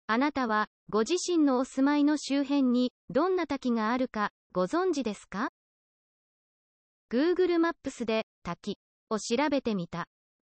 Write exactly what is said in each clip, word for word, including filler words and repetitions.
あなたは、ご自身のお住まいの周辺に、どんな滝があるか、ご存知ですか？ Google マップスで、滝を調べてみた。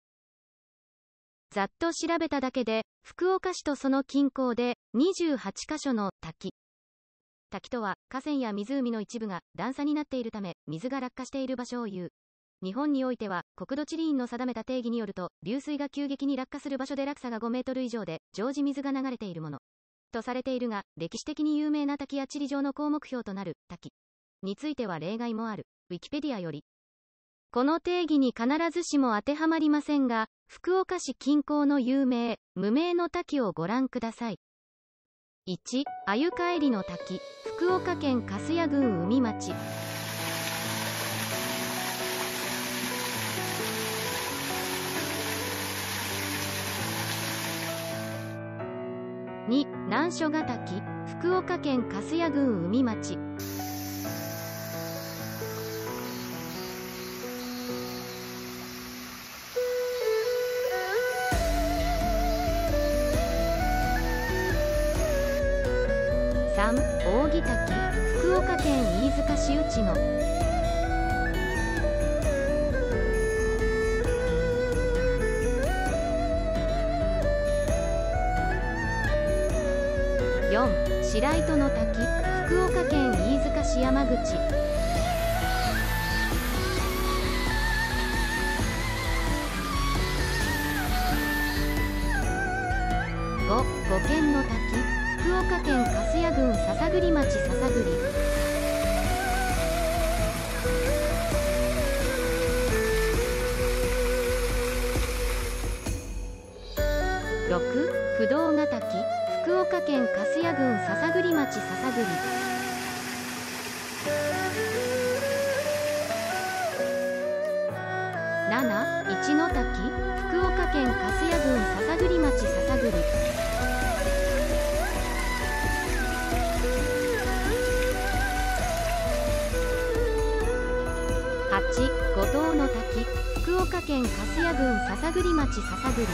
ざっと調べただけで、福岡市とその近郊で、にじゅうはちかしょの滝。滝とは、河川や湖の一部が段差になっているため、水が落下している場所を言う。日本においては、国土地理院の定めた定義によると、流水が急激に落下する場所で落差がごメートル以上で、常時水が流れているもの。とされているが、歴史的に有名な滝や地理上の項目標となる滝については例外もある。ウィキペディアより。この定義に必ずしも当てはまりませんが、福岡市近郊の有名、無名の滝をご覧ください。いち、鮎帰りの滝、福岡県粕谷郡海町。に、難所ヶ滝、福岡県粕谷郡海町。さん、扇滝、福岡県飯塚市内野。よん、白糸の滝、福岡県飯塚市山口。ご、五軒の滝、福岡県粕谷郡篠栗町篠栗。ろく、不動ヶ滝、福岡県粕谷郡篠栗町篠栗。なな、一の滝、福岡県粕谷郡篠栗町篠栗。はち、五島の滝、福岡県粕谷郡篠栗町篠栗。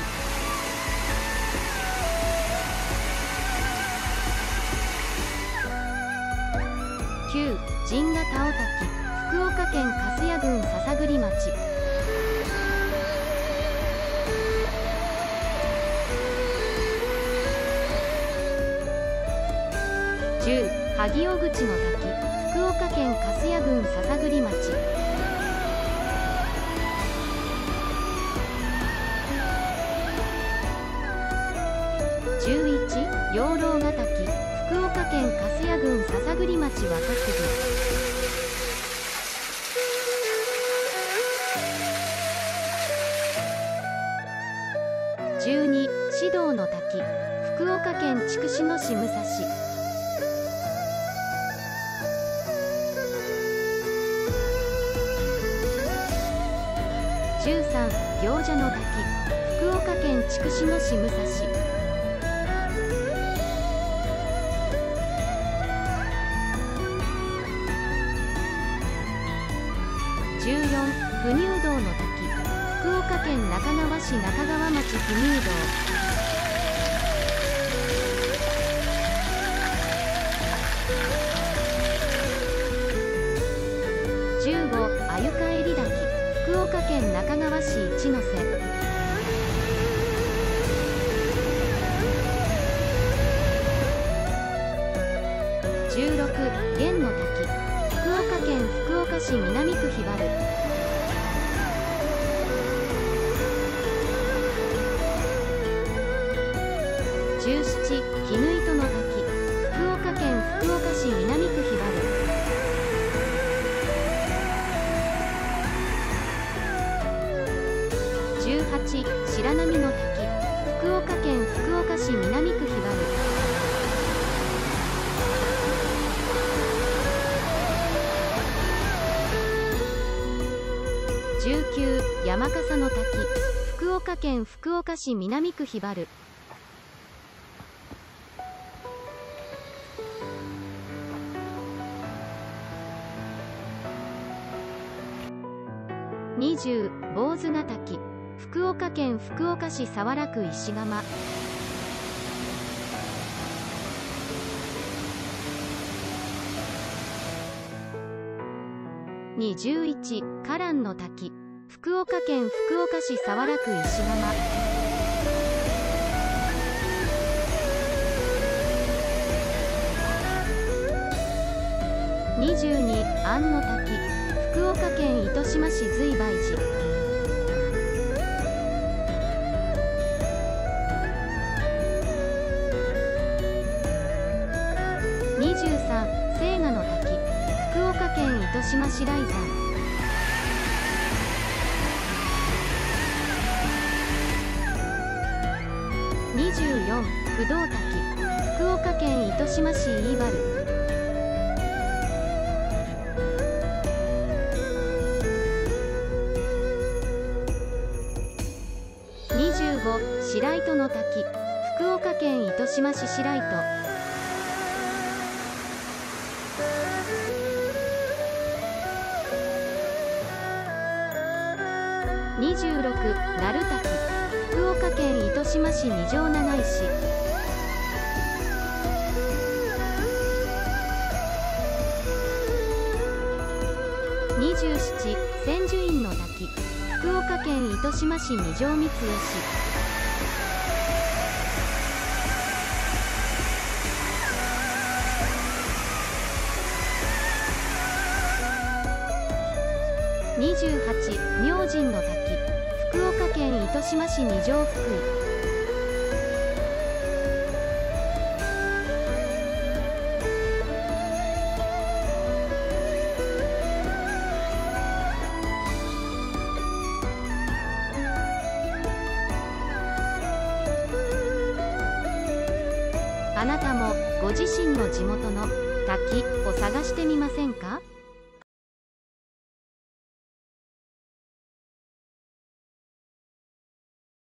きゅう、陣ヶ田尾滝、福岡県粕谷郡篠栗町。じゅう、萩尾口の滝、福岡県粕谷郡篠栗町。じゅういち、養老ヶ滝、福岡県粕谷郡篠栗町若杉。じゅうに、獅童の滝、福岡県筑紫野市武蔵。じゅうさん、行者の滝、福岡県筑紫野市武蔵。じゅうよん、不入道の滝、福岡県那珂川市中川町不入道。じゅうご、鮎帰り滝、福岡県那珂川市一ノ瀬。じゅうろく、玄の滝、福岡県福岡市南区日原。じゅうなな、絹糸の滝、福岡県福岡市南区日原。じゅうはち、白波の滝、福岡県福岡市南区日原。じゅうきゅう、山笠の滝、福岡県福岡市南区日原。にじゅう、坊主ヶ滝、福岡県福岡市早良区石窯。 にじゅういち花蘭の滝、福岡県福岡市早良区石窯。にじゅうに安の滝、福岡県糸島市随梅寺。にじゅうさん青河の滝、福岡県糸島市雷山。にじゅうよん不動滝、福岡県糸島市飯原。にじゅうご白糸の滝、福岡県糸島市白糸。にじゅうろく鳴滝、福岡県糸島市二条七石。にじゅうなな千住院の滝、福岡県糸島市二条三吉。にじゅうはち明神の滝、福岡県糸島市二条福井。あなたもご自身の地元の滝を探してみませんか？